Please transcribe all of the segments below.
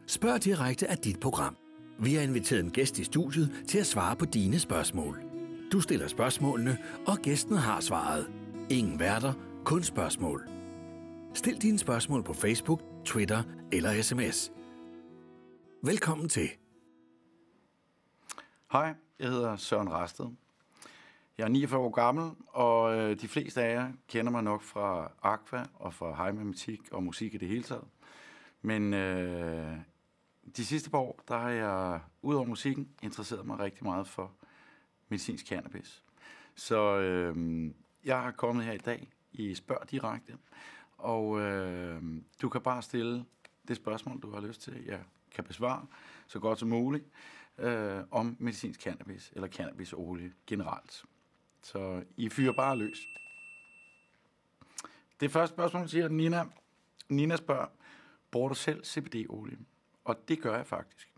Spørg direkte af dit program. Vi har inviteret en gæst i studiet til at svare på dine spørgsmål. Du stiller spørgsmålene, og gæsten har svaret. Ingen værter, kun spørgsmål. Stil dine spørgsmål på Facebook, Twitter eller sms. Velkommen til. Hej, jeg hedder Søren Rasted. Jeg er 49 år gammel, og de fleste af jer kender mig nok fra Aqua og fra Hej Matematik og musik i det hele taget. Men de sidste par år, der har jeg udover musikken interesseret mig rigtig meget for medicinsk cannabis. Så jeg har kommet her i dag i Spørg Direkte, og du kan bare stille det spørgsmål, du har lyst til, jeg kan besvare så godt som muligt, om medicinsk cannabis eller cannabisolie generelt. Så I fyrer bare løs. Det første spørgsmål siger Nina. Nina spørger, bruger du selv CBD-olie? Og det gør jeg faktisk.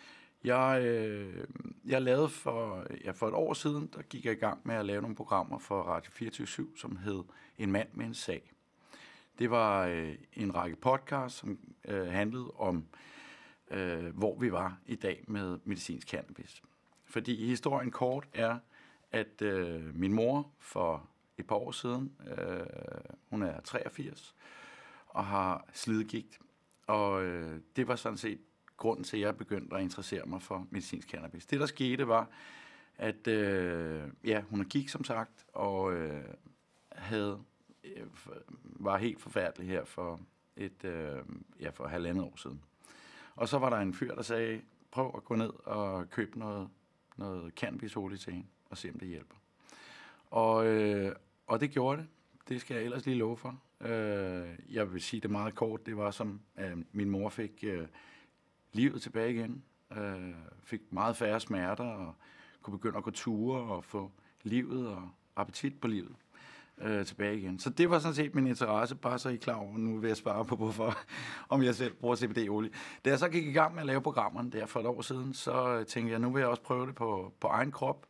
Jeg lavede for et år siden, der gik jeg i gang med at lave nogle programmer for Radio 24/7, som hed En mand med en sag. Det var en række podcasts, som handlede om, hvor vi var i dag med medicinsk cannabis. Fordi historien kort er, at min mor for et par år siden, hun er 83, og har slidgigt. Og det var sådan set grunden til, at jeg begyndte at interessere mig for medicinsk cannabis. Det, der skete, var, at hun er gik, som sagt, og var helt forfærdelig her for for 1,5 år siden. Og så var der en fyr, der sagde, prøv at gå ned og købe noget cannabisolie til hende, og se, om det hjælper. Og det gjorde det. Det skal jeg ellers lige love for. Jeg vil sige det meget kort. Det var som, min mor fik livet tilbage igen. Fik meget færre smerter, og kunne begynde at gå ture og få livet og appetit på livet tilbage igen. Så det var sådan set min interesse, bare så I er klar over, nu vil jeg svare på, hvorfor, om jeg selv bruger CBD-olie. Da jeg så gik i gang med at lave programmerne der for et år siden, så tænkte jeg, nu vil jeg også prøve det på egen krop.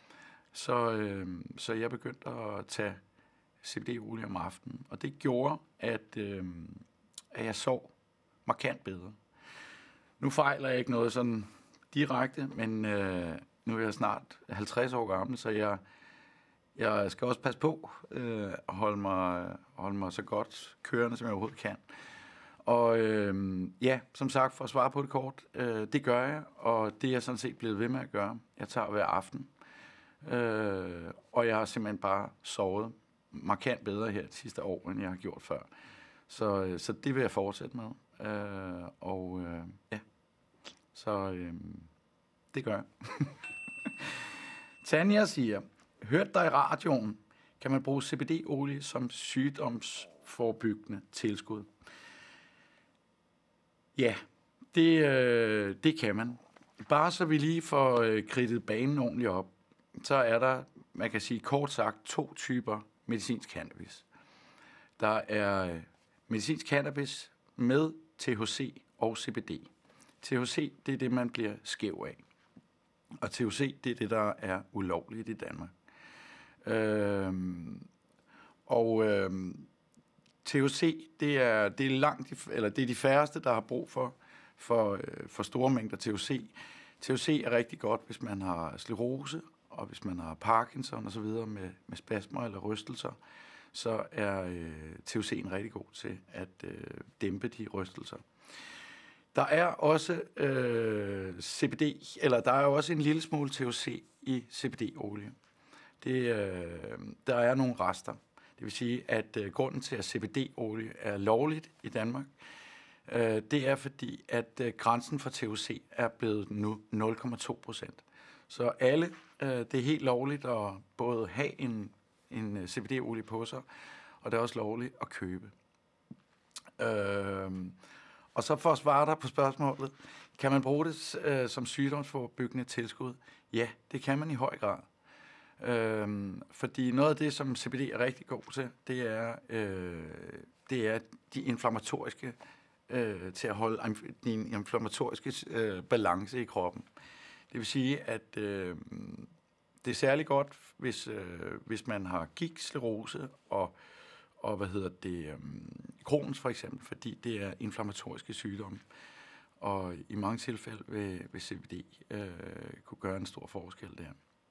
Så jeg begyndte at tage CBD-olie om aftenen, og det gjorde, at jeg sov markant bedre. Nu fejler jeg ikke noget sådan direkte, men nu er jeg snart 50 år gammel, så jeg skal også passe på at holde mig så godt kørende, som jeg overhovedet kan. Og som sagt, for at svare på det kort, det gør jeg, og det er jeg sådan set blevet ved med at gøre. Jeg tager hver aften, og jeg har simpelthen bare sovet markant bedre her det sidste år, end jeg har gjort før. Så det vil jeg fortsætte med. Det gør jeg. Tanja siger, hørte dig i radioen, kan man bruge CBD-olie som sygdomsforebyggende tilskud? Ja, det kan man. Bare så vi lige får kridtet banen ordentligt op, så er der, man kan sige kort sagt, 2 typer medicinsk cannabis. Der er medicinsk cannabis med THC og CBD. THC, det er det, man bliver skæv af. Og THC, det er det, der er ulovligt i Danmark. THC, det er de færreste, der har brug for store mængder THC. THC er rigtig godt, hvis man har sklerose, og hvis man har Parkinson og så videre med spasmer eller rystelser, så er THC'en rigtig god til at dæmpe de rystelser. Der er også CBD, eller der er også en lille smule THC i CBD-olie. Der er nogle rester. Det vil sige, at grunden til, at CBD-olie er lovligt i Danmark, det er fordi, at grænsen for THC er blevet nu 0,2%. Så alle, det er helt lovligt at både have en CBD-olie på sig, og det er også lovligt at købe. Og så for at svare dig på spørgsmålet, kan man bruge det som sygdomsforebyggende tilskud? Ja, det kan man i høj grad. Fordi noget af det, som CBD er rigtig god til, det er de inflammatoriske, til at holde den inflammatoriske balance i kroppen. Det vil sige, at det er særlig godt, hvis man har gigt-sklerose og Crohn's for eksempel, fordi det er inflammatoriske sygdomme. Og i mange tilfælde vil CBD kunne gøre en stor forskel der.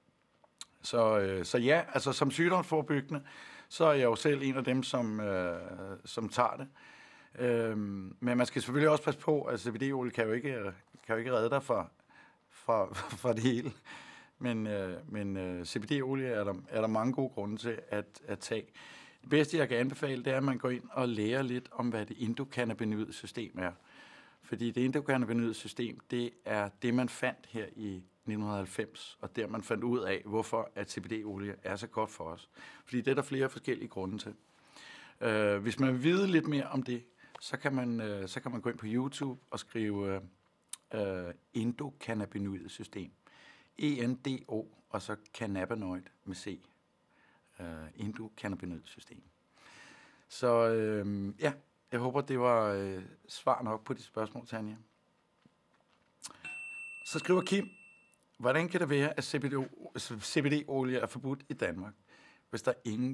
Så ja, altså som sygdomsforebyggende, så er jeg jo selv en af dem, som tager det. Men man skal selvfølgelig også passe på, at CBD-olie kan jo ikke redde dig fra det hele. Men CBD-olie er der mange gode grunde til at tage. Det bedste, jeg kan anbefale, det er, at man går ind og lærer lidt om, hvad det endokannabinoide system er. Fordi det endokannabinoide system, det er det, man fandt her i 1990, og der man fandt ud af, hvorfor at CBD-olie er så godt for os. Fordi det er der flere forskellige grunde til. Hvis man vil vide lidt mere om det, så kan man gå ind på YouTube og skrive endokannabinoid system. ENDO, og så cannabinoid med C. Endokannabinoid system. Så ja, jeg håber, det var svar nok på de spørgsmål, Tanja. Så skriver Kim, hvordan kan det være, at CBD-olie er forbudt i Danmark, hvis det ingen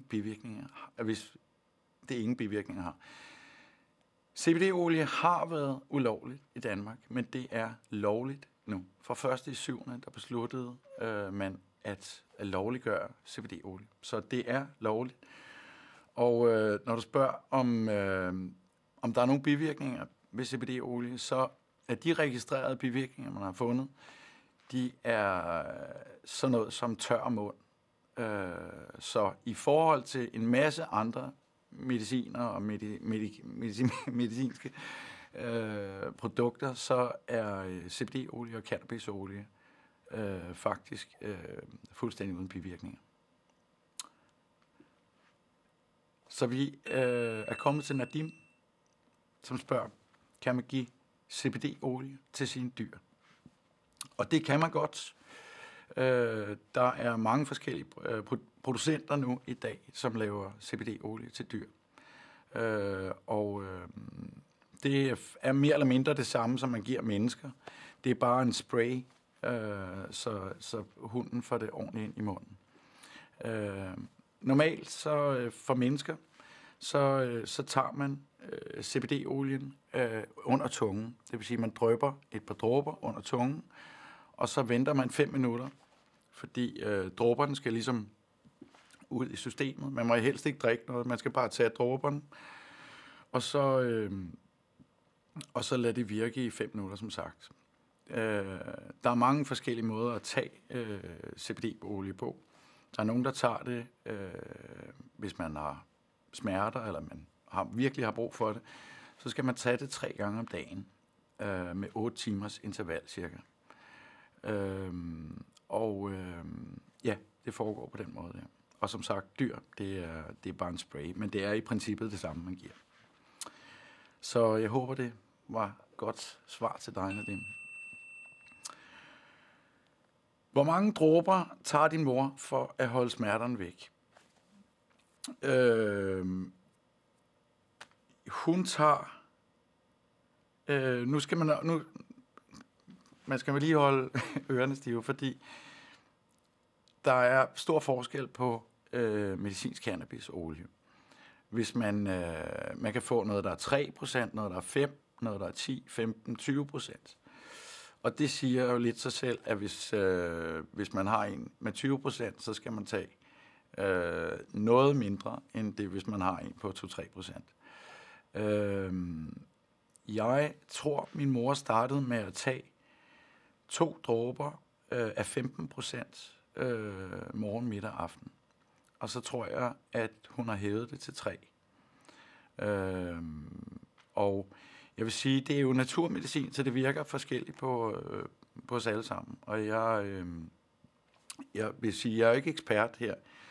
bivirkninger har? CBD-olie har været ulovligt i Danmark, men det er lovligt nu. Fra 1.7. der besluttede man at lovliggøre CBD-olie. Så det er lovligt. Og når du spørger, om der er nogle bivirkninger ved CBD-olie, så er de registrerede bivirkninger, man har fundet, de er sådan noget som tør mund. Så i forhold til en masse andre mediciner og medicinske produkter, så er CBD-olie og cannabisolie faktisk fuldstændig uden bivirkninger. Så vi er kommet til Nadim, som spørger, kan man give CBD-olie til sine dyr? Og det kan man godt. Der er mange forskellige producenter nu i dag, som laver CBD-olie til dyr. Det er mere eller mindre det samme, som man giver mennesker. Det er bare en spray, så hunden får det ordentligt ind i munden. Normalt så for mennesker, så tager man CBD-olien under tungen. Det vil sige, at man drypper et par dråber under tungen, og så venter man 5 minutter, fordi dråberne skal ligesom ud i systemet. Man må helst ikke drikke noget, man skal bare tage dråberne, og så lade det virke i 5 minutter, som sagt. Der er mange forskellige måder at tage CBD-olie på. Der er nogen, der tager det, hvis man har smerter, eller man virkelig har brug for det, så skal man tage det 3 gange om dagen, med 8 timers interval cirka. Ja, det foregår på den måde, ja. Og som sagt, dyr, det er bare en spray, men det er i princippet det samme, man giver. Så jeg håber, det var godt svar til dig, Nadim. Hvor mange dråber tager din mor for at holde smerterne væk? Hun tager... Man skal lige holde ørerne stive, fordi der er stor forskel på medicinsk cannabisolie. Hvis man kan få noget, der er 3%, noget, der er 5%, noget, der er 10, 15, 20%. Og det siger jo lidt sig selv, at hvis man har en med 20%, så skal man tage noget mindre, end det, hvis man har en på 2-3%. Jeg tror, min mor startede med at tage 2 dråber af 15% morgen, middag og aften. Og så tror jeg, at hun har hævet det til 3. Og jeg vil sige, det er jo naturmedicin, så det virker forskelligt på os alle sammen. Og jeg vil sige, jeg er ikke ekspert her.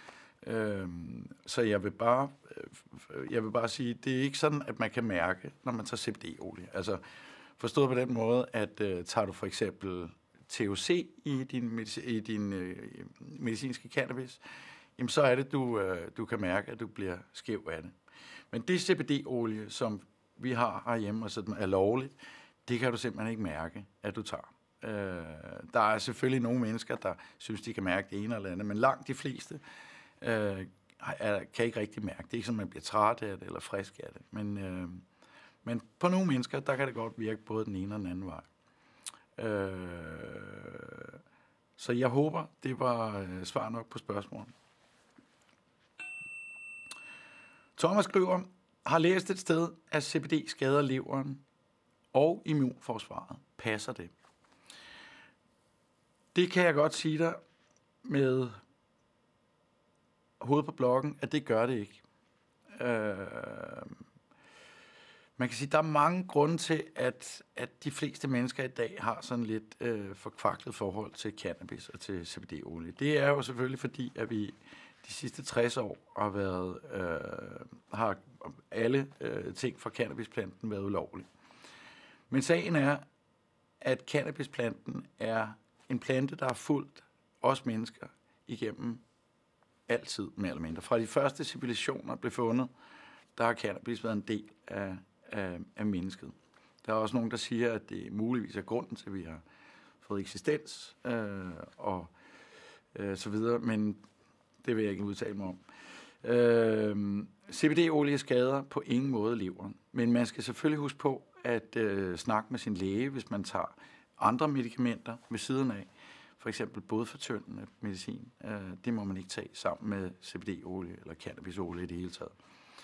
Så jeg vil bare sige, det er ikke sådan, at man kan mærke, når man tager CBD-olie. Altså forstået på den måde, at tager du for eksempel THC i din medicinske cannabis, jamen så er det, du kan mærke, at du bliver skæv af det. Men det CBD-olie, som vi har herhjemme, og som er lovligt, det kan du simpelthen ikke mærke, at du tager. Der er selvfølgelig nogle mennesker, der synes, de kan mærke det ene eller andet, men langt de fleste kan ikke rigtig mærke. Det er ikke sådan, man bliver træt af det eller frisk af det. Men på nogle mennesker, der kan det godt virke både den ene og den anden vej. Så jeg håber, det var svar nok på spørgsmålet. Thomas skriver, har læst et sted, at CBD skader leveren og immunforsvaret. Passer det? Det kan jeg godt sige dig med hovedet på blokken, at det gør det ikke. Man kan sige, at der er mange grunde til, at de fleste mennesker i dag har sådan lidt forkvaklet forhold til cannabis og til CBD-olie. Det er jo selvfølgelig fordi, at vi de sidste 60 år har alle ting fra cannabisplanten været ulovlige. Men sagen er, at cannabisplanten er en plante, der har fulgt os mennesker igennem altid, mere eller mindre. Fra de første civilisationer blev fundet, der har cannabis været en del af mennesket. Der er også nogen, der siger, at det muligvis er grunden til, at vi har fået eksistens og så videre, men det vil jeg ikke udtale mig om. CBD-olie skader på ingen måde leveren, men man skal selvfølgelig huske på at snakke med sin læge, hvis man tager andre medicamenter ved siden af. For eksempel blodfortyndende medicin. Det må man ikke tage sammen med CBD-olie eller cannabisolie i det hele taget.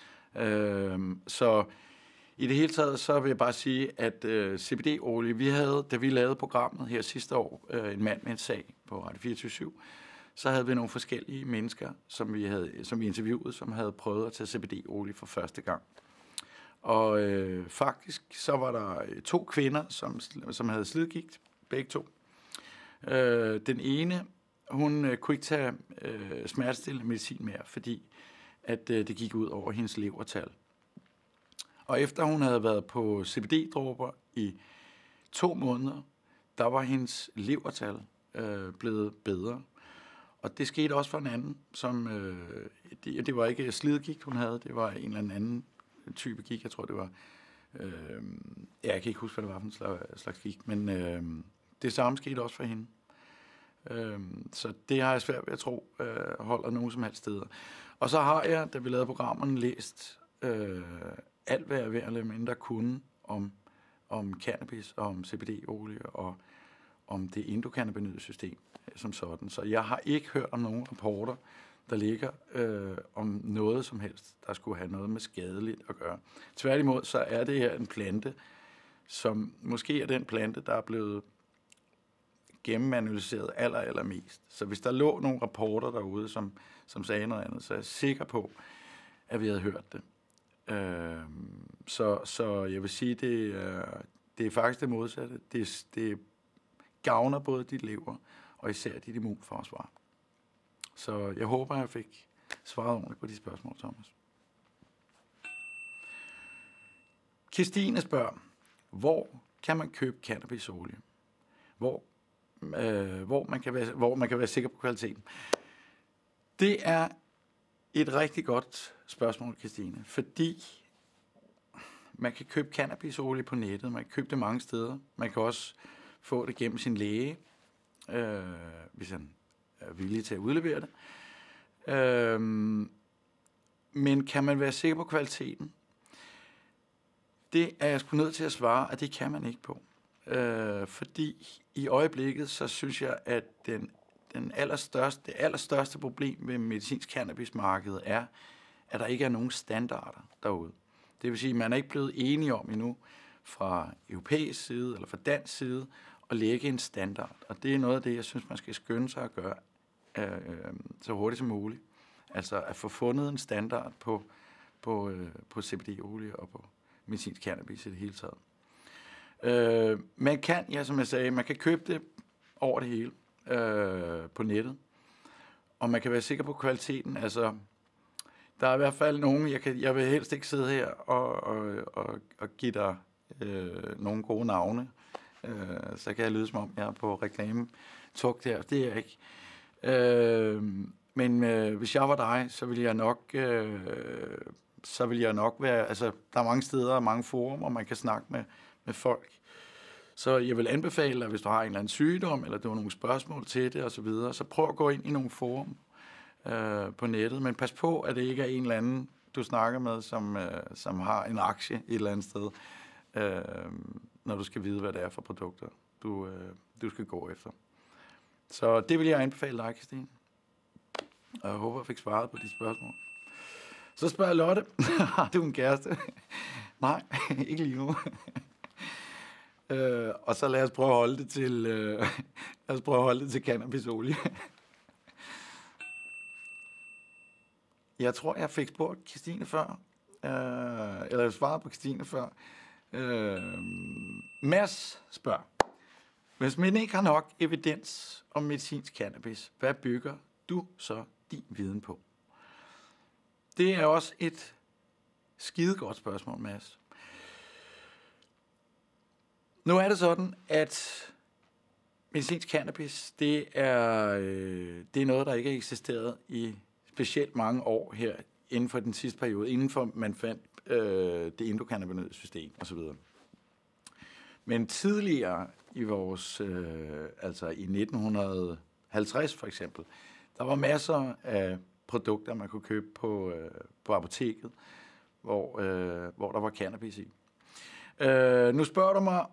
Så i det hele taget, så vil jeg bare sige, at CBD-olie, vi havde, da vi lavede programmet her sidste år, en mand med en sag på Radio 24/7, så havde vi nogle forskellige mennesker, som vi interviewede, som havde prøvet at tage CBD-olie for første gang. Og faktisk, så var der 2 kvinder, som havde slidgigt, begge 2. Den ene, hun kunne ikke tage smertestillende medicin mere, fordi at det gik ud over hendes levertal. Og efter hun havde været på CBD-dråber i 2 måneder, der var hendes levertal blevet bedre. Og det skete også for en anden, som det var ikke slidgigt, hun havde, det var en eller anden type gigt, jeg tror det var. Jeg kan ikke huske, hvad det var for en slags gigt, men det samme skete også for hende. Så det har jeg svært ved at tro holder nogen som helst steder. Og så har jeg, da vi lavede programmerne, læst alt, hvad jeg ved at mindre kunne om cannabis, og om CBD-olie, og om det endokannabinoide system som sådan. Så jeg har ikke hørt om nogen rapporter, der ligger om noget som helst, der skulle have noget med skadeligt at gøre. Tværtimod, så er det her en plante, som måske er den plante, der er blevet gennemanalyseret allermest. Så hvis der lå nogle rapporter derude, som sagde noget andet, så er jeg sikker på, at vi havde hørt det. Så jeg vil sige, det er faktisk det modsatte. Det gavner både dit lever og især dit immunforsvar. Så jeg håber, jeg fik svaret ordentligt på de spørgsmål, Thomas. Christine spørger, hvor kan man købe cannabisolie? Hvor man kan være sikker på kvaliteten. Det er et rigtig godt spørgsmål, Christine, fordi man kan købe cannabisolie på nettet, man kan købe det mange steder, man kan også få det gennem sin læge, hvis han er villig til at udlevere det. Men kan man være sikker på kvaliteten? Det er jeg sgu nødt til at svare, at det kan man ikke på. Fordi i øjeblikket, så synes jeg, at det allerstørste problem ved medicinsk cannabismarkedet er, at der ikke er nogen standarder derude. Det vil sige, at man er ikke blevet enige om endnu fra europæisk side eller fra dansk side at lægge en standard. Og det er noget af det, jeg synes, man skal skynde sig at gøre så hurtigt som muligt. Altså at få fundet en standard på CBD-olie og på medicinsk cannabis i det hele taget. Man kan, som jeg sagde, man kan købe det over det hele på nettet, og man kan være sikker på kvaliteten. Altså, der er i hvert fald nogen, jeg vil helst ikke sidde her og give dig nogle gode navne, så kan jeg lyde som om, jeg er på reklame-tugt her. Det er jeg ikke. Men hvis jeg var dig, så ville jeg nok være, altså der er mange steder og mange forum, og man kan snakke med folk. Så jeg vil anbefale, at hvis du har en eller anden sygdom, eller du har nogle spørgsmål til det osv., så prøv at gå ind i nogle forum på nettet, men pas på, at det ikke er en eller anden du snakker med, som har en aktie et eller andet sted, når du skal vide, hvad det er for produkter, du skal gå efter. Så det vil jeg anbefale dig, Christine. Og jeg håber, jeg fik svaret på de spørgsmål. Så spørger Lotte, har du en kæreste? Nej, ikke lige nu. Og så lad os prøve at holde det til cannabisolie. Jeg tror, jeg fik spurgt Christine før. Eller svaret på Christine før. Mads spørger. Hvis man ikke har nok evidens om medicinsk cannabis, hvad bygger du så din viden på? Det er også et skidegodt spørgsmål, Mads. Nu er det sådan, at medicinsk cannabis, det er noget, der ikke har eksisteret i specielt mange år her inden for den sidste periode, inden for man fandt det endokannabinoide system osv. Men tidligere i vores, altså i 1950 for eksempel, der var masser af produkter, man kunne købe på apoteket, hvor der var cannabis i. Nu spørger du mig,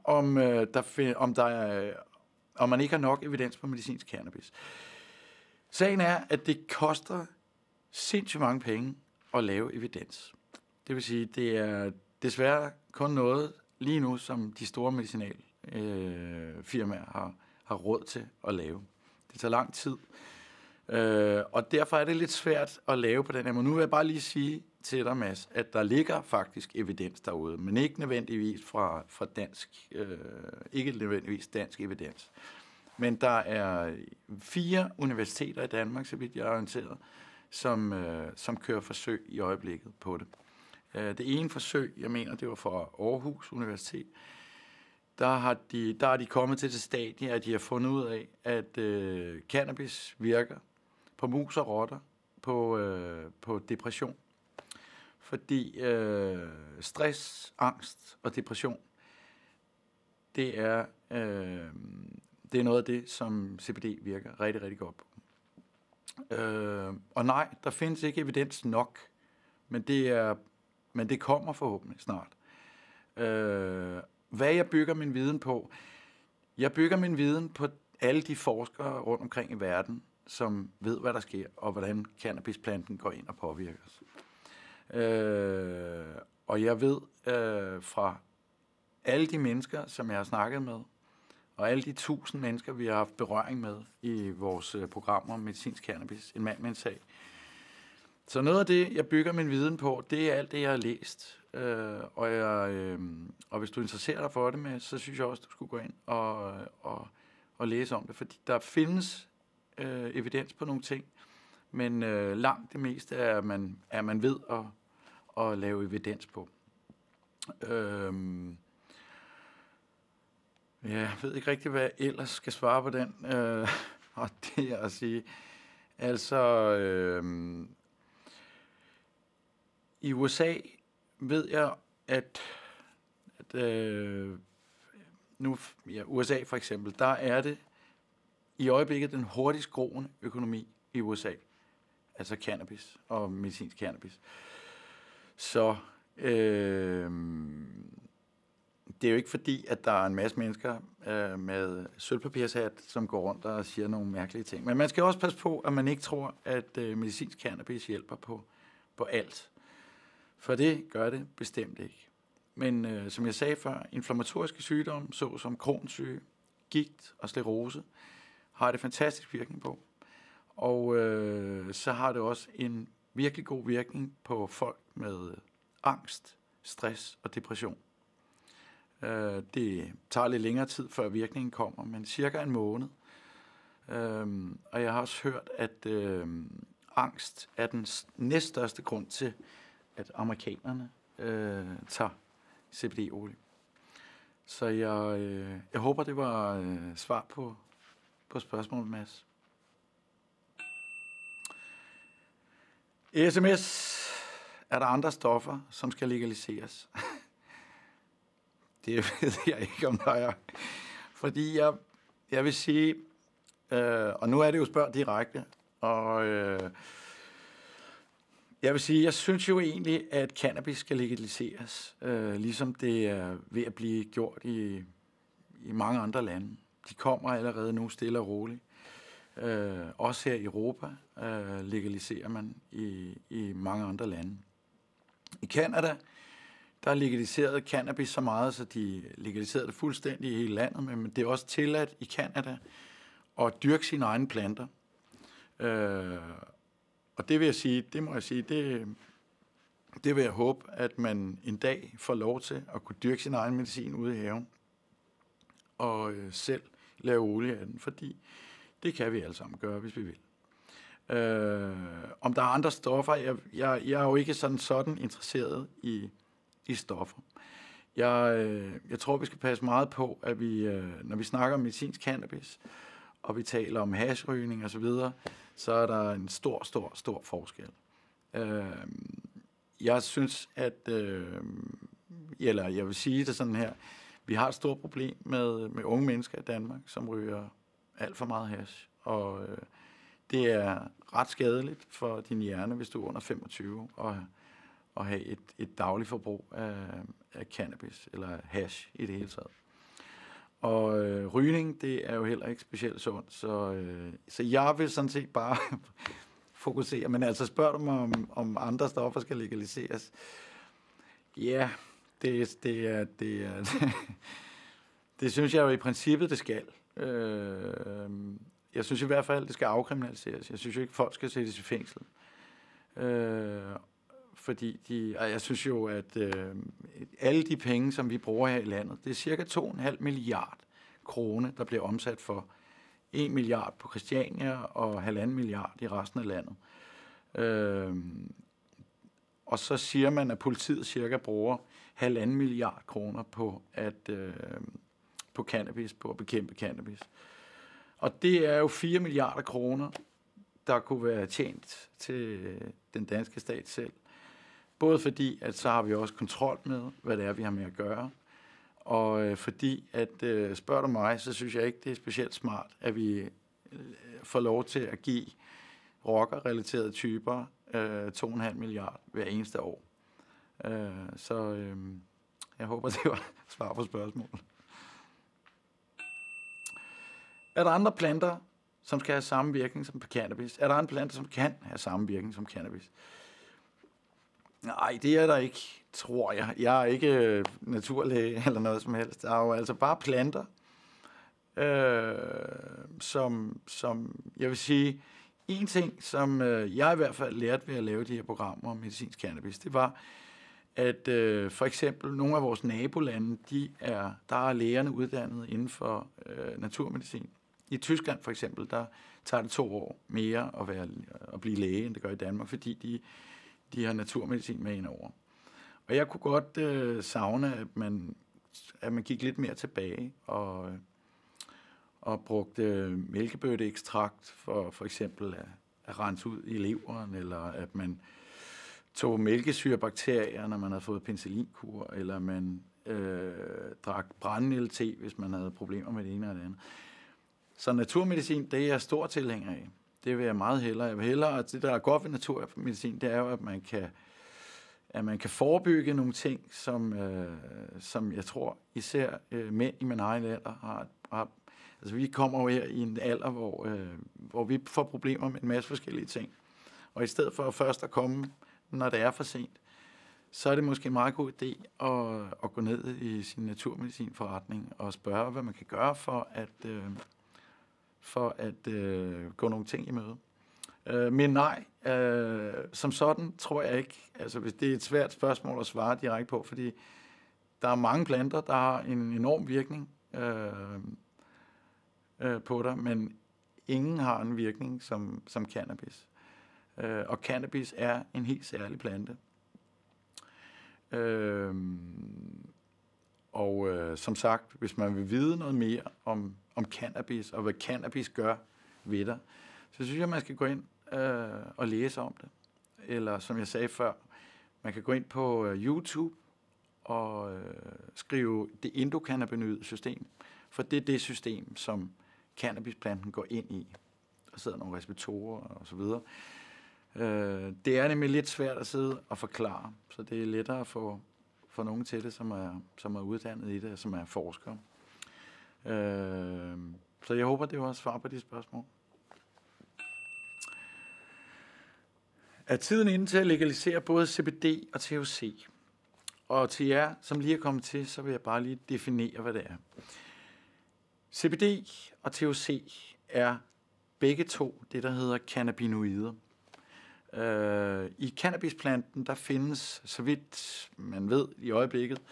om man ikke har nok evidens på medicinsk cannabis. Sagen er, at det koster sindssygt mange penge at lave evidens. Det vil sige, det er desværre kun noget lige nu, som de store medicinalfirmaer har råd til at lave. Det tager lang tid. Og derfor er det lidt svært at lave på den her måde. Nu vil jeg bare lige sige til dig, Mads, at der ligger faktisk evidens derude, men ikke nødvendigvis fra dansk, ikke nødvendigvis dansk evidens. Men der er 4 universiteter i Danmark, så vidt jeg er orienteret, som kører forsøg i øjeblikket på det. Det ene forsøg, jeg mener, det var fra Aarhus Universitet, der er de kommet til det stadie, at de har fundet ud af, at cannabis virker på mus og rotter, på depression. Fordi stress, angst og depression, det er noget af det, som CBD virker rigtig, rigtig godt på. Og nej, der findes ikke evidens nok, men det kommer forhåbentlig snart. Hvad jeg bygger min viden på? Jeg bygger min viden på alle de forskere rundt omkring i verden, som ved, hvad der sker, og hvordan cannabisplanten går ind og påvirker os. Og jeg ved fra alle de mennesker, som jeg har snakket med, og alle de 1000 mennesker, vi har haft berøring med i vores programmer om medicinsk cannabis, en mand med en sag. Så noget af det, jeg bygger min viden på, det er alt det, jeg har læst. Og hvis du interesserer dig for det, så synes jeg også, du skulle gå ind og læse om det. Fordi der findes evidens på nogle ting, men langt det meste er man ved at lave evidens på. Jeg ved ikke rigtig, hvad jeg ellers skal svare på den. Og det er at sige, altså i USA ved jeg, at USA for eksempel, der er det i øjeblikket den hurtigst groende økonomi i USA. Altså cannabis og medicinsk cannabis. Så det er jo ikke fordi, at der er en masse mennesker med sølvpapirshat, som går rundt og siger nogle mærkelige ting. Men man skal også passe på, at man ikke tror, at medicinsk cannabis hjælper på alt. For det gør det bestemt ikke. Men som jeg sagde før, inflammatoriske sygdomme, såsom Crohn's-syge, gigt og sklerose, har det fantastisk virkning på. Og så har det også en virkelig god virkning på folk med angst, stress og depression. Det tager lidt længere tid, før virkningen kommer, men cirka en måned. Og jeg har også hørt, at angst er den næststørste grund til, at amerikanerne tager CBD-olie. Så jeg håber, det var svar på spørgsmålet, Mads. SMS. Er der andre stoffer, som skal legaliseres? Det ved jeg ikke, om der er. Fordi jeg vil sige, og nu er det jo spørg direkte, og Jeg vil sige, jeg synes jo egentlig, at cannabis skal legaliseres, ligesom det er ved at blive gjort i mange andre lande. De kommer allerede nu stille og roligt. Også her i Europa legaliserer man i mange andre lande. I Canada, der er legaliseret cannabis så meget, så de legaliserede det fuldstændig i hele landet, men det er også tilladt i Canada at dyrke sine egne planter. Og det vil jeg sige, det vil jeg håbe, at man en dag får lov til at kunne dyrke sin egen medicin ude i haven og selv lave olie af den, fordi det kan vi alle sammen gøre, hvis vi vil. Om der er andre stoffer, jeg er jo ikke sådan interesseret i stoffer. Jeg tror, vi skal passe meget på, at vi, når vi snakker om medicinsk cannabis, og vi taler om hashrygning og så videre, så er der en stor forskel. Jeg synes, eller jeg vil sige det sådan her, vi har et stort problem med unge mennesker i Danmark, som ryger alt for meget hash, og det er ret skadeligt for din hjerne, hvis du er under 25 og have et dagligt forbrug af cannabis, eller hash i det hele taget. Og rygning, det er jo heller ikke specielt sundt, så jeg vil sådan set bare fokusere. Men altså spørger du mig, om andre stoffer skal legaliseres? Ja, det synes jeg jo i princippet, det skal. Jeg synes i hvert fald, det skal afkriminaliseres. Jeg synes jo ikke, folk skal sættes i fængsel. Fordi jeg synes jo, at alle de penge, som vi bruger her i landet, det er cirka 2,5 milliard kroner, der bliver omsat for 1 milliard på Christiania og 1,5 milliard i resten af landet. Og så siger man, at politiet cirka bruger 1,5 milliard kroner på cannabis, på at bekæmpe cannabis. Og det er jo 4 milliarder kroner, der kunne være tjent til den danske stat selv. Både fordi, at så har vi også kontrol med, hvad det er, vi har med at gøre. Og fordi, at spørger du mig, så synes jeg ikke, det er specielt smart, at vi får lov til at give rocker-relaterede typer 2,5 milliard hver eneste år. Så jeg håber, det var svar på spørgsmålet. Er der andre planter, som skal have samme virkning som cannabis? Er der andre planter, som kan have samme virkning som cannabis? Nej, det er der ikke, tror jeg. Jeg er ikke naturlæge eller noget som helst. Der er jo altså bare planter, som jeg vil sige, en ting, som jeg i hvert fald lærte ved at lave de her programmer om medicinsk cannabis, det var, at for eksempel nogle af vores nabolande, der er lægerne uddannet inden for naturmedicin. I Tyskland for eksempel, der tager det 2 år mere at blive læge, end det gør i Danmark, fordi de har naturmedicin med indover. Og jeg kunne godt savne, at man gik lidt mere tilbage og brugte mælkebøtteekstrakt for eksempel at rense ud i leveren, eller at man tog mælkesyrebakterier, når man havde fået penicillinkur, eller man drak brændenælde-te, hvis man havde problemer med det ene eller det andet. Så naturmedicin, det er jeg stor tilhænger af. Det vil jeg meget hellere. Jeg vil hellere, at det, der er godt ved naturmedicin, det er jo, at man kan forebygge nogle ting, som jeg tror, især mænd i min egen alder har. Altså, vi kommer jo her i en alder, hvor vi får problemer med en masse forskellige ting. Og i stedet for først at komme, når det er for sent, så er det måske en meget god idé at gå ned i sin naturmedicinforretning og spørge, hvad man kan gøre for at gå nogle ting i møde. Men nej, som sådan tror jeg ikke. Altså, hvis det er et svært spørgsmål at svare direkte på, fordi der er mange planter, der har en enorm virkning på dig, men ingen har en virkning som cannabis. Og cannabis er en helt særlig plante. Som sagt, hvis man vil vide noget mere om cannabis, og hvad cannabis gør ved dig, så synes jeg, man skal gå ind og læse om det. Eller som jeg sagde før, man kan gå ind på YouTube og skrive det endokannabinoide system, for det er det system, som cannabisplanten går ind i. Der sidder nogle receptorer og så videre. Det er nemlig lidt svært at sidde og forklare, så det er lettere at få nogen til det, som er uddannet i det, som er forskere. Så jeg håber, det var svar på de spørgsmål. Er tiden inde til at legalisere både CBD og THC? Og til jer, som lige er kommet til, så vil jeg bare lige definere, hvad det er. CBD og THC er begge to det, der hedder cannabinoider. I cannabisplanten, der findes, så vidt man ved i øjeblikket,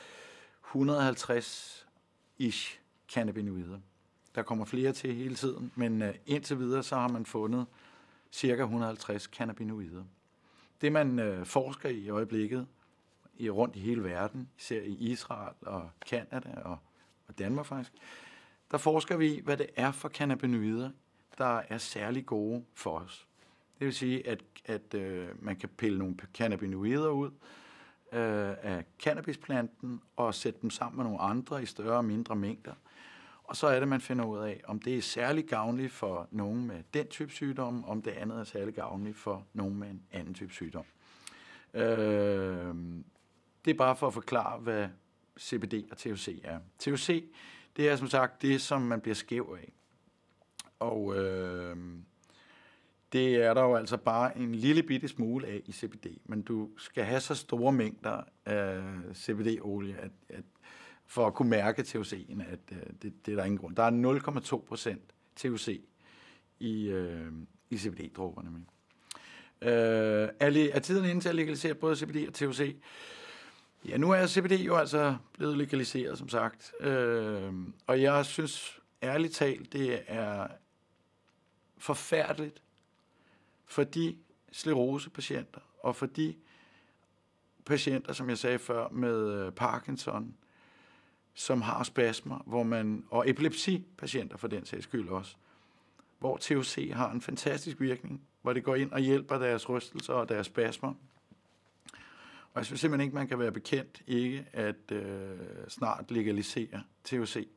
150-ish cannabinoider. Der kommer flere til hele tiden, men indtil videre så har man fundet cirka 150 cannabinoider. Det man forsker i øjeblikket, rundt i hele verden, især i Israel og Canada og Danmark faktisk, der forsker vi i, hvad det er for cannabinoider, der er særlig gode for os. Det vil sige, at man kan pille nogle cannabinoider ud af cannabisplanten og sætte dem sammen med nogle andre i større og mindre mængder. Og så er det, man finder ud af, om det er særlig gavnligt for nogen med den type sygdom, om det andet er særlig gavnligt for nogen med en anden type sygdom. Det er bare for at forklare, hvad CBD og THC er. THC, det er som sagt det, som man bliver skæv af. Og det er der jo altså bare en lille bitte smule af i CBD, men du skal have så store mængder af CBD-olie, at for at kunne mærke THC'en, at det er der ingen grund. Der er 0,2% THC i CBD-dråberne. Er tiden inde til at legalisere både CBD og THC? Ja, nu er CBD jo altså blevet legaliseret, som sagt. Og jeg synes ærligt talt, det er forfærdeligt for de sklerosepatienter og for de patienter, som jeg sagde før, med Parkinson, som har spasmer, og epilepsipatienter for den sags skyld også, hvor THC har en fantastisk virkning, hvor det går ind og hjælper deres rystelser og deres spasmer. Og jeg synes simpelthen ikke, man kan være bekendt ikke at snart legalisere THC.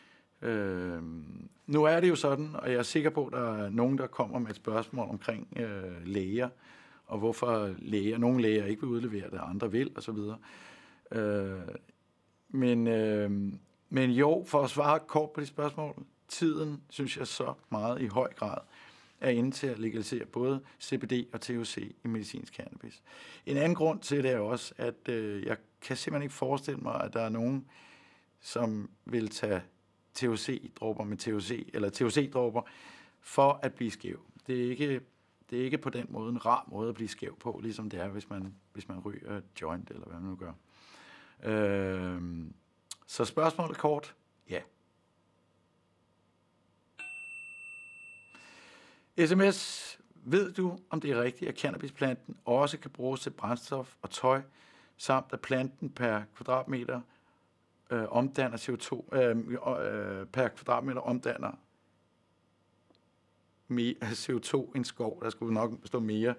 Nu er det jo sådan, og jeg er sikker på, at der er nogen, der kommer med et spørgsmål omkring læger, og hvorfor nogle læger ikke vil udlevere det, andre vil, osv. Men jo, for at svare kort på de spørgsmål, tiden, synes jeg så meget i høj grad, er inde til at legalisere både CBD og THC i medicinsk cannabis. En anden grund til det er også, at jeg kan simpelthen ikke forestille mig, at der er nogen, som vil tage THC-dråber med THC, eller THC-dråber, for at blive skæv. Det er ikke på den måde en rar måde at blive skæv på, ligesom det er, hvis man ryger joint, eller hvad man nu gør. Så spørgsmålet kort, ja. SMS, ved du, om det er rigtigt, at cannabisplanten også kan bruges til brændstof og tøj, samt at planten per kvadratmeter omdanner CO2, per kvadratmeter omdanner CO2 en skov, der skulle nok stå mere,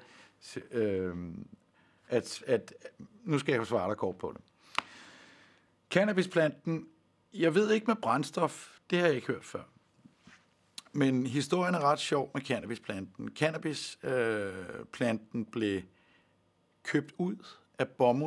nu skal jeg svare dig kort på det. Cannabisplanten, jeg ved ikke med brændstof, det har jeg ikke hørt før. Men historien er ret sjov med cannabisplanten. Cannabisplanten blev købt ud af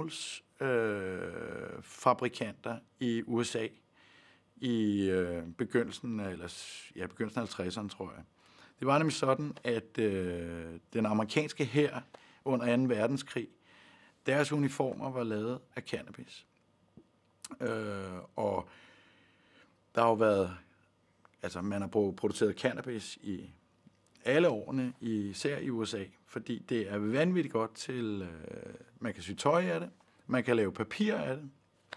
bomuldsfabrikanter i USA i begyndelsen af 50'erne, tror jeg. Det var nemlig sådan, at den amerikanske hær under 2. verdenskrig, deres uniformer var lavet af cannabis. Og der har jo været, altså man har produceret cannabis i alle årene, især i USA, fordi det er vanvittigt godt til, man kan sy tøj af det, man kan lave papir af det,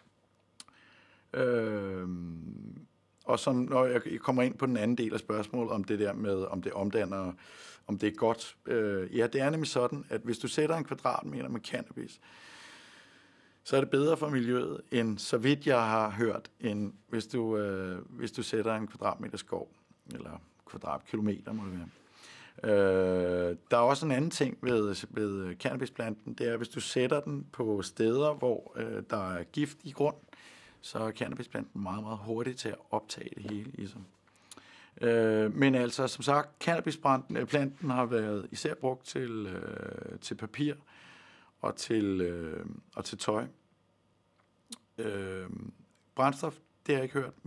og som, når jeg kommer ind på den anden del af spørgsmålet, om det der med, om det omdanner, om det er godt, ja, det er nemlig sådan, at hvis du sætter en kvadratmeter med cannabis, så er det bedre for miljøet, end så vidt jeg har hørt, end hvis du sætter en kvadratmeter skov, eller kvadratkilometer må det være. Der er også en anden ting ved cannabisplanten, det er, hvis du sætter den på steder, hvor der er gift i grund, så er cannabisplanten meget, meget hurtig til at optage det hele. Ligesom. Men altså, som sagt, cannabisplanten har været især brugt til papir og til tøj. Brændstof, det har jeg ikke hørt,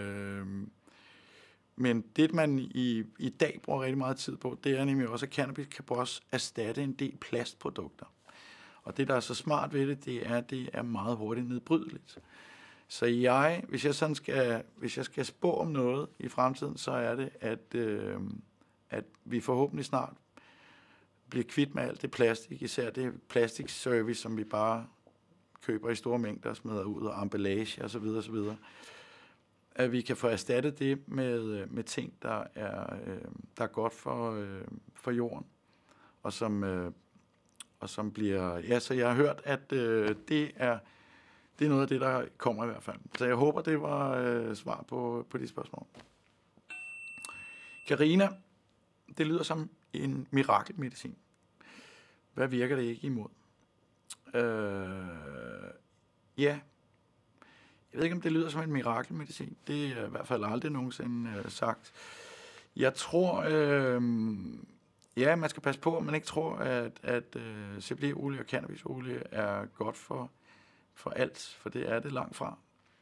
men det, man i dag bruger rigtig meget tid på, det er nemlig også, at cannabis kan også erstatte en del plastprodukter. Og det, der er så smart ved det er meget hurtigt nedbrydeligt. Så hvis jeg skal spå om noget i fremtiden, så er det, at vi forhåbentlig snart bliver kvit med alt det plastik, især det plastikservice, som vi bare køber i store mængder og smider ud, og emballage osv. osv. At vi kan få erstattet det med ting, der er godt for jorden, og som bliver... Ja, så jeg har hørt, at det er noget af det, der kommer i hvert fald. Så jeg håber, det var svar på de spørgsmål. Karina, det lyder som en mirakelmedicin. Hvad virker det ikke imod? Ja, jeg ved ikke, om det lyder som en mirakelmedicin. Det er i hvert fald aldrig nogensinde sagt. Jeg tror, ja, man skal passe på, at man ikke tror, at CBD-olie og cannabisolie er godt for alt, for det er det langt fra.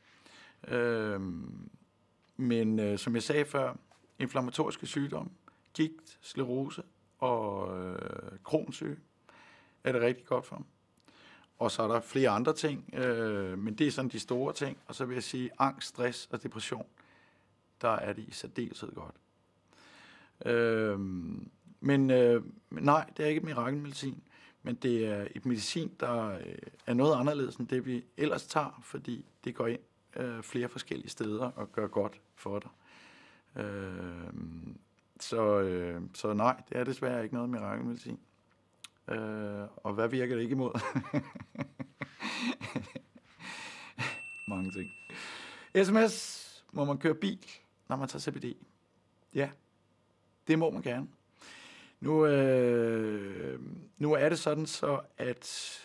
Men som jeg sagde før, inflammatoriske sygdomme, gigt, sklerose og Crohn's-syge er det rigtig godt for. Og så er der flere andre ting, men det er sådan de store ting. Og så vil jeg sige, angst, stress og depression, der er det i særdeleshed godt. Men nej, det er ikke et mirakelmedicin, men det er et medicin, der er noget anderledes end det, vi ellers tager, fordi det går ind flere forskellige steder og gør godt for dig. Så nej, det er desværre ikke noget mirakelmedicin. Og hvad virker det ikke imod? Mange ting. SMS, må man køre bil, når man tager CBD? Ja, det må man gerne. Nu er det sådan så, at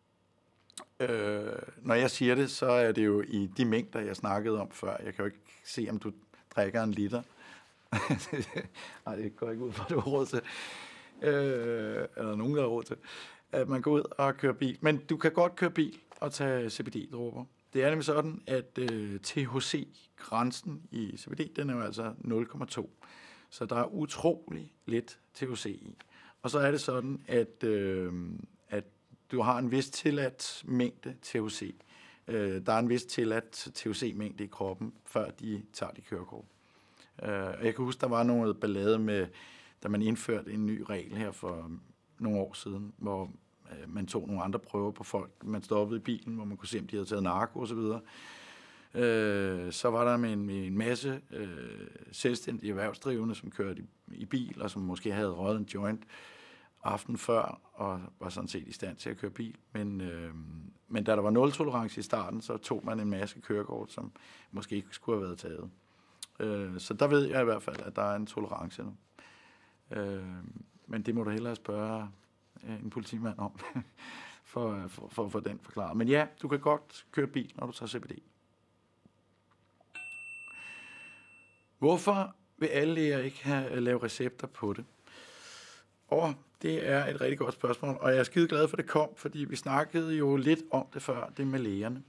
når jeg siger det, så er det jo i de mængder, jeg snakkede om før. Jeg kan jo ikke se, om du drikker en liter. Nej, det går ikke ud for, at du har råd til. Eller nogen, der har råd til, at man går ud og kører bil. Men du kan godt køre bil og tage CBD-dråber. Det er nemlig sådan, at THC-grænsen i CBD, den er jo altså 0,2. Så der er utrolig lidt THC i. Og så er det sådan, at du har en vis tilladt mængde THC. Der er en vis tilladt THC-mængde i kroppen, før de tager dit kørekort. Jeg kan huske, der var noget ballade med, da man indførte en ny regel her for nogle år siden, hvor man tog nogle andre prøver på folk. Man stoppede i bilen, hvor man kunne se, om de havde taget narko osv. Så var der med en masse selvstændige erhvervsdrivende, som kørte i bil, og som måske havde røget en joint aften før, og var sådan set i stand til at køre bil. Men da der var nul-tolerance i starten, så tog man en masse kørekort, som måske ikke skulle have været taget. Så der ved jeg i hvert fald, at der er en tolerance nu. Men det må du hellere spørge en politimand om, for at få den forklaret. Men ja, du kan godt køre bil, når du tager CBD. Hvorfor vil alle læger ikke lave recepter på det? Det er et rigtig godt spørgsmål, og jeg er skide glad for, at det kom, fordi vi snakkede jo lidt om det før, det med lægerne.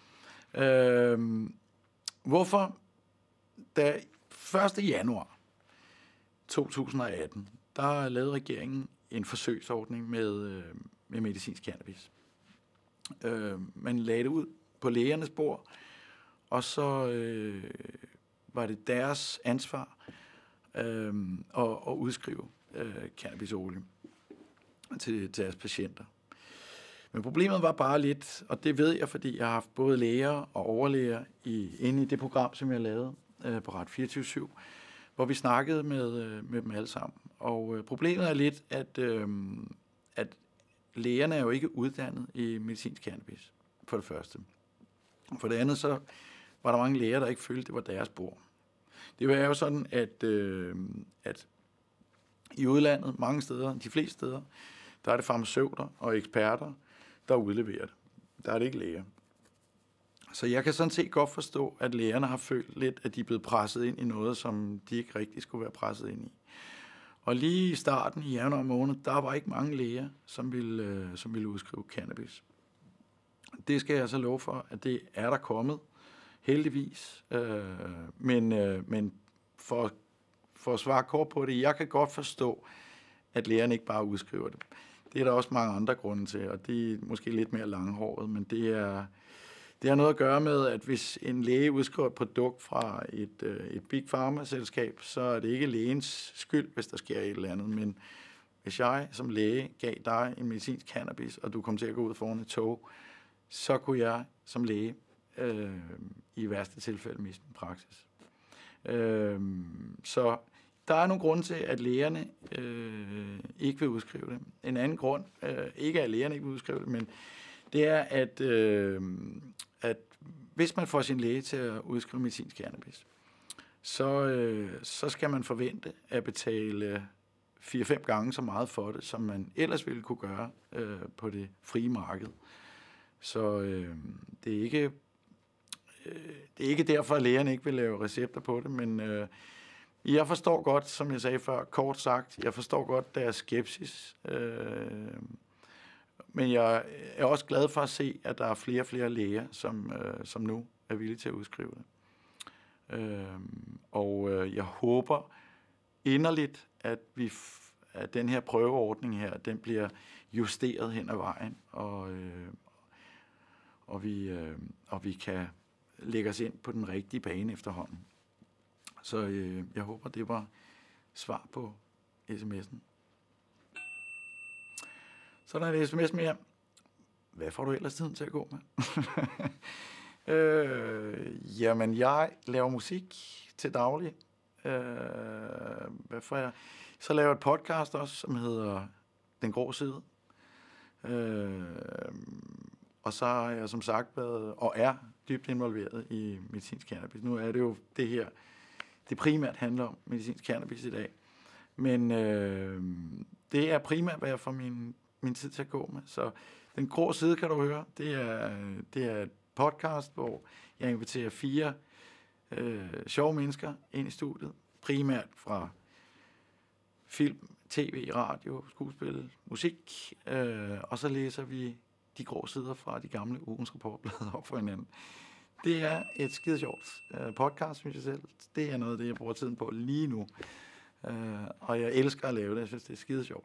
Hvorfor? Da 1. januar 2018, der lavede regeringen en forsøgsordning med medicinsk cannabis. Man lagde det ud på lægernes bord, og så var det deres ansvar at udskrive cannabisolie til deres patienter. Men problemet var bare lidt, og det ved jeg, fordi jeg har haft både læger og overlæger inde i det program, som jeg lavede på Ret 24/7, hvor vi snakkede med dem alle sammen. Og problemet er lidt, at lægerne er jo ikke uddannet i medicinsk cannabis, for det første. For det andet, så var der mange læger, der ikke følte, det var deres bord. Det er jo sådan, at i udlandet, mange steder, de fleste steder, der er det farmaceuter og eksperter, der udleverer det. Der er det ikke læger. Så jeg kan sådan set godt forstå, at lægerne har følt lidt, at de er blevet presset ind i noget, som de ikke rigtig skulle være presset ind i. Og lige i starten i januar måned, der var ikke mange læger, som ville udskrive cannabis. Det skal jeg så love for, at det er der kommet, heldigvis. Men for at svare kort på det, jeg kan godt forstå, at lægerne ikke bare udskriver det. Det er der også mange andre grunde til, og det er måske lidt mere langhåret, men det har noget at gøre med, at hvis en læge udskriver et produkt fra et big pharma-selskab, så er det ikke lægens skyld, hvis der sker et eller andet. Men hvis jeg som læge gav dig en medicinsk cannabis, og du kom til at gå ud foran et tog, så kunne jeg som læge i værste tilfælde miste min praksis. Så der er nogle grunde til, at lægerne ikke vil udskrive det. En anden grund, ikke at lægerne ikke vil udskrive det, men det er, at hvis man får sin læge til at udskrive medicinsk cannabis, så skal man forvente at betale 4-5 gange så meget for det, som man ellers ville kunne gøre på det frie marked. Så det er ikke derfor, at lægerne ikke vil lave recepter på det, men jeg forstår godt, som jeg sagde før, kort sagt, jeg forstår godt deres skepsis, men jeg er også glad for at se, at der er flere og flere læger, som nu er villige til at udskrive det. Jeg håber inderligt, at den her prøveordning her, den bliver justeret hen ad vejen, og vi kan lægge os ind på den rigtige bane efterhånden. Så jeg håber, det var svar på sms'en. Så der er et sms mere. Hvad får du ellers tiden til at gå med? Jamen, jeg laver musik til daglig. Hvad får jeg? Så laver jeg et podcast også, som hedder Den Grå Side. Og så har jeg som sagt været, og er dybt involveret i medicinsk cannabis. Nu er det jo det her, det primært handler om medicinsk cannabis i dag. Men det er primært, hvad jeg får min tid til at gå med. Så Den Grå Side kan du høre. Det er et podcast, hvor jeg inviterer 4 sjove mennesker ind i studiet. Primært fra film, tv, radio, skuespil, musik. Og så læser vi de grå sider fra de gamle Ugens Rapport-blade op for hinanden. Det er et skide sjovt podcast, synes jeg selv. Det er noget af det, jeg bruger tiden på lige nu. Og jeg elsker at lave det. Jeg synes, det er skide sjovt.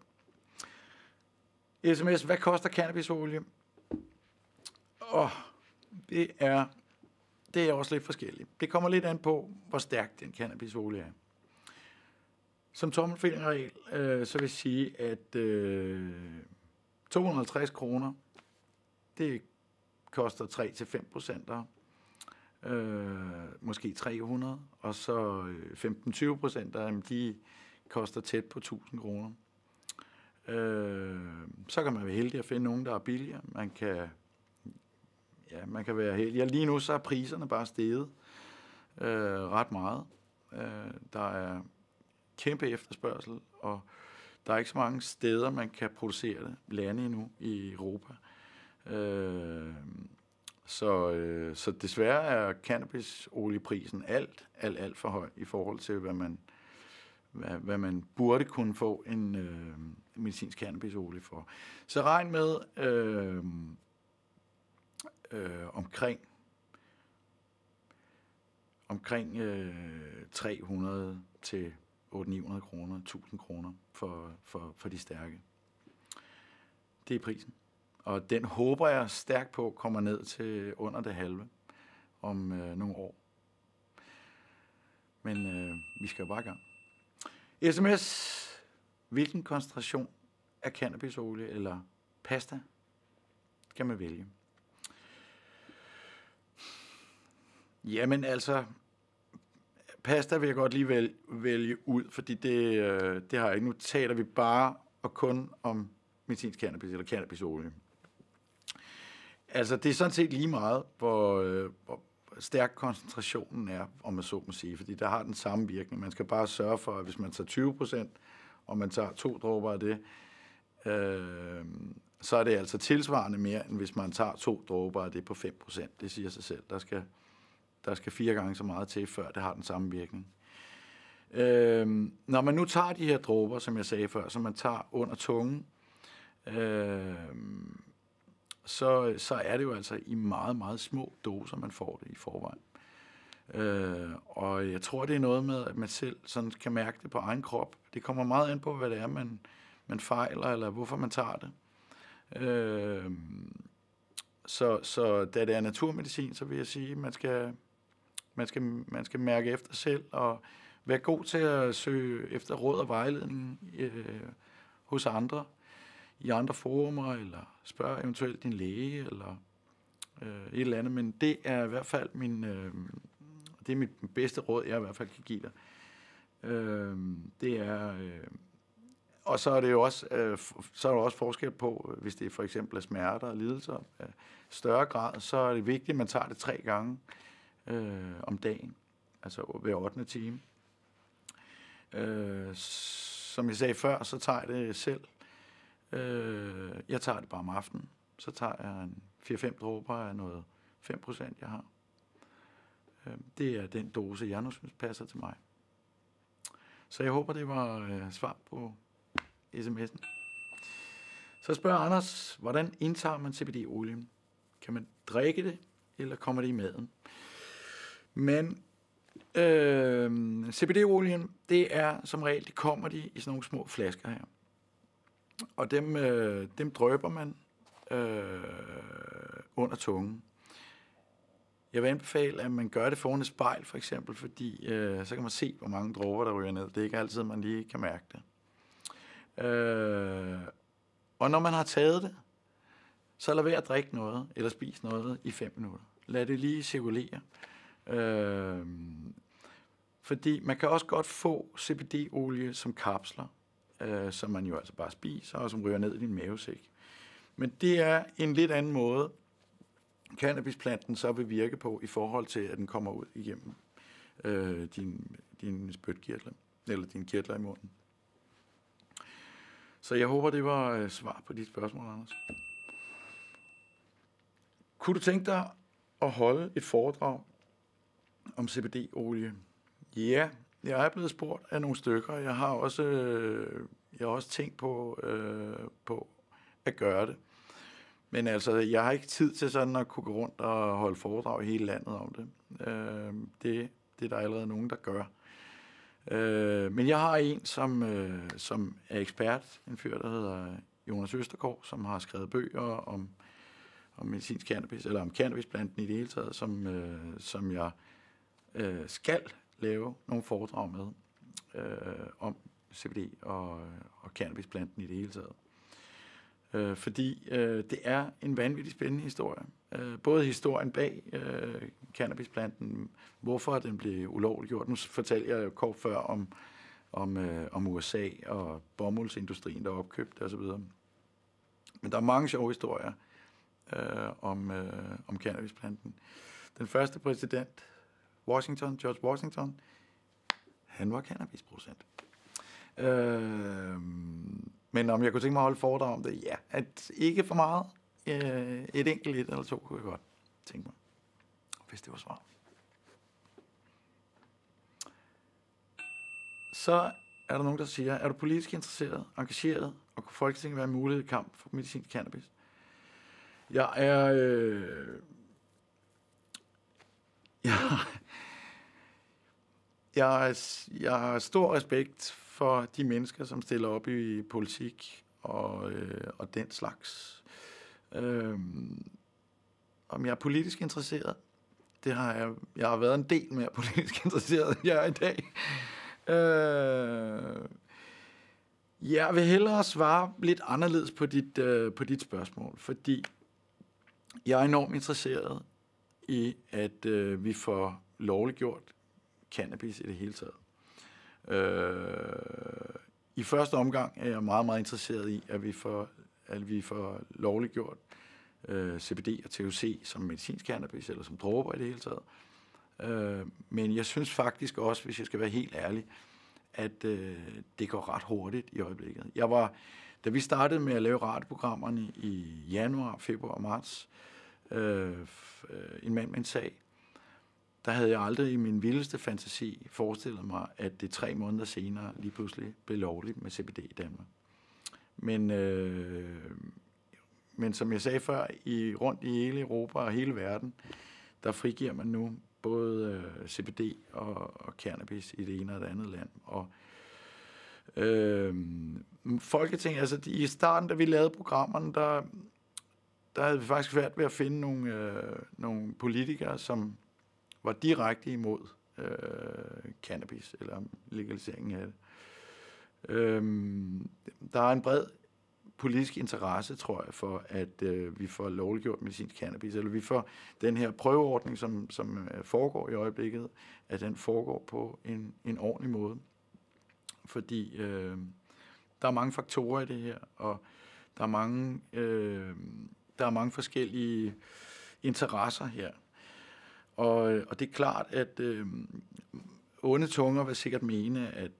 SMS, hvad koster cannabisolie? Det er også lidt forskelligt. Det kommer lidt an på, hvor stærk den cannabisolie er. Som tommelfingerregel, så vil jeg sige, at 250 kroner, det koster 3-5%, måske 300, og så 15-20% af dem, de koster tæt på 1000 kroner. Så kan man være heldig at finde nogen, der er billigere. Man kan være heldig. Ja, lige nu så er priserne bare steget ret meget. Der er kæmpe efterspørgsel, og der er ikke så mange steder, man kan producere det. Lande endnu i Europa. Så desværre er cannabisolieprisen alt for høj i forhold til, hvad man burde kunne få en medicinsk cannabisolie for. Så regn med omkring 300 til 800-900 kroner, 1000 kroner for de stærke. Det er prisen. Og den håber jeg stærkt på kommer ned til under det halve om nogle år. Men vi skal jo bare i gang. SMS. Hvilken koncentration af cannabisolie eller pasta kan man vælge? Jamen altså, pasta vil jeg godt lige vælge ud, fordi det har jeg ikke. Nu taler vi bare og kun om medicinsk cannabis eller cannabisolie. Altså, det er sådan set lige meget, hvor stærk koncentrationen er, om man så må sige, fordi der har den samme virkning. Man skal bare sørge for, at hvis man tager 20%, og man tager 2 dråber af det, så er det altså tilsvarende mere, end hvis man tager 2 dråber, og det er på 5%. Det siger sig selv. Der skal 4 gange så meget til, før det har den samme virkning. Når man nu tager de her dråber, som jeg sagde før, som man tager under tungen, så er det jo altså i meget, meget små doser, man får det i forvejen. Og jeg tror, det er noget med, at man selv sådan kan mærke det på egen krop. Det kommer meget an på, hvad det er, man fejler, eller hvorfor man tager det. Så da det er naturmedicin, så vil jeg sige, at man skal mærke efter selv, og være god til at søge efter råd og vejledning hos andre, i andre forumer, eller spørge eventuelt din læge, eller et eller andet. Men det er i hvert fald det er mit bedste råd, jeg i hvert fald kan give dig. Det er... Og så er det jo også, så er der også forskel på, hvis det for eksempel er smerter og lidelser af større grad, så er det vigtigt, at man tager det 3 gange om dagen, altså hver 8. time. Som jeg sagde før, så tager jeg det selv. Jeg tager det bare om aftenen. Så tager jeg en 4-5 dråber af noget 5%, jeg har. Det er den dose, jeg nu synes passer til mig. Så jeg håber, det var svar på sms'en. Så spørger Anders, hvordan indtager man CBD-olien? Kan man drikke det, eller kommer det i maden? Men CBD-olien, det er som regel, det kommer de i sådan nogle små flasker her. Og dem drøber man under tungen. Jeg vil anbefale, at man gør det foran et spejl, for eksempel, fordi så kan man se, hvor mange dråber, der ryger ned. Det er ikke altid, man lige kan mærke det. Og når man har taget det, så lad være at drikke noget, eller spise noget i 5 minutter. Lad det lige cirkulere. Fordi man kan også godt få CBD-olie som kapsler, som man jo altså bare spiser, og som ryger ned i din mavesæk. Men det er en lidt anden måde, cannabisplanten så vil virke på, i forhold til, at den kommer ud igennem din spytkirtler, eller dine kirtler i munden. Så jeg håber, det var svar på dit spørgsmål, Anders. Kunne du tænke dig at holde et foredrag om CBD-olie? Ja, jeg er blevet spurgt af nogle stykker. Jeg har også tænkt på at gøre det. Men altså, jeg har ikke tid til sådan at kunne gå rundt og holde foredrag i hele landet om det. Det er der allerede nogen, der gør. Men jeg har en, som er ekspert, en fyr, der hedder Jonas Østergaard, som har skrevet bøger om medicinsk cannabis, eller om cannabisplanten i det hele taget, som jeg skal lave nogle foredrag med om CBD og cannabisplanten i det hele taget. Fordi det er en vanvittig spændende historie. Både historien bag cannabisplanten, hvorfor den blev ulovliggjort. Nu fortalte jeg jo kort før om USA og bomuldsindustrien, der opkøbte osv. Men der er mange sjove historier om cannabisplanten. Den første præsident, George Washington, han var cannabisproducent. Men om jeg kunne tænke mig at holde foredrag om det, ja, at ikke for meget. Et enkelt eller 2 kunne jeg godt tænke mig, hvis det var svar. Så er der nogen, der siger, er du politisk interesseret, engageret, og kunne Folketinget være en mulighed i kamp for medicinsk cannabis? Jeg har stor respekt for de mennesker, som stiller op i politik og den slags. Om jeg er politisk interesseret, det har jeg har været en del mere politisk interesseret, end jeg er i dag. Jeg vil hellere svare lidt anderledes på dit spørgsmål, fordi jeg er enormt interesseret i, at vi får lovliggjort cannabis i det hele taget. I første omgang er jeg meget, meget interesseret i, at vi får lovliggjort CBD og THC som medicinsk cannabis, eller som dråber i det hele taget. Men jeg synes faktisk også, hvis jeg skal være helt ærlig, at det går ret hurtigt i øjeblikket. Da vi startede med at lave radioprogrammerne i januar, februar og marts, En mand med en sag, der havde jeg aldrig i min vildeste fantasi forestillet mig, at det 3 måneder senere lige pludselig blev lovligt med CBD i Danmark. Men som jeg sagde før, rundt i hele Europa og hele verden, der frigiver man nu både CBD og cannabis i det ene og det andet land. Og Folketinget, altså i starten, da vi lavede programmerne, der havde vi faktisk svært ved at finde nogle politikere, som var direkte imod cannabis eller legaliseringen af det. Der er en bred politisk interesse, tror jeg, for at vi får lovliggjort medicinsk cannabis, eller vi får den her prøveordning, som foregår i øjeblikket, at den foregår på en ordentlig måde. Fordi der er mange faktorer i det her, og der er mange forskellige interesser her. Og det er klart, at onde tunger vil sikkert mene, at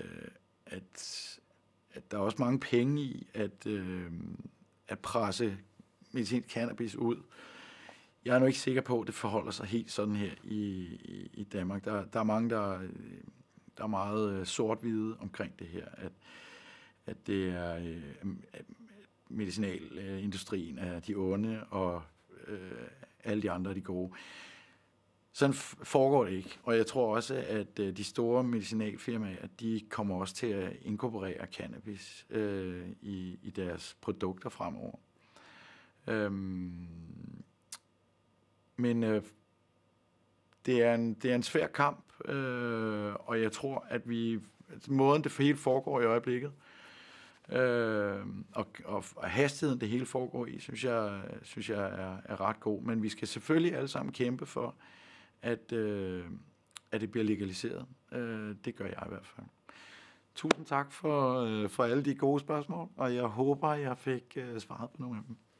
der er også mange penge i at presse medicinsk cannabis ud. Jeg er nu ikke sikker på, at det forholder sig helt sådan her i Danmark. Der er mange, der er meget sort-hvide omkring det her, at det er medicinalindustrien er de onde, og alle de andre er de gode. Sådan foregår det ikke. Og jeg tror også, at de store medicinalfirmaer, de kommer også til at inkorporere cannabis i deres produkter fremover. Men det er en svær kamp, og jeg tror, at måden det hele foregår i øjeblikket, og hastigheden det hele foregår i, synes jeg er ret god. Men vi skal selvfølgelig alle sammen kæmpe for, at det bliver legaliseret. Det gør jeg i hvert fald. Tusind tak for alle de gode spørgsmål, og jeg håber, jeg fik svaret på nogle af dem.